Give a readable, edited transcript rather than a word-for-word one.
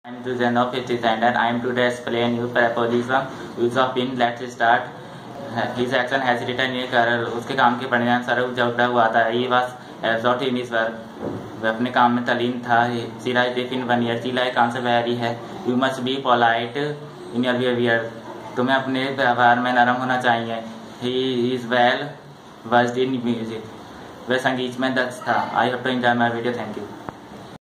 I'm Susan of 5th standard. I am today explain you preposition use of in. Let's start. His action has written in Carol. उसके काम के परिणाम स्वरूप जब उठा हुआ था. He was absorbed in his work. वह अपने काम में तल्लीन था. She is deaf in 1 year. She like काम से बहरी है. You must be polite in your behavior. तुम्हें अपने व्यवहार में नरम होना चाहिए. He is well versed in music. वह संगीत में दक्ष था. I hope to enjoy my video. Thank you.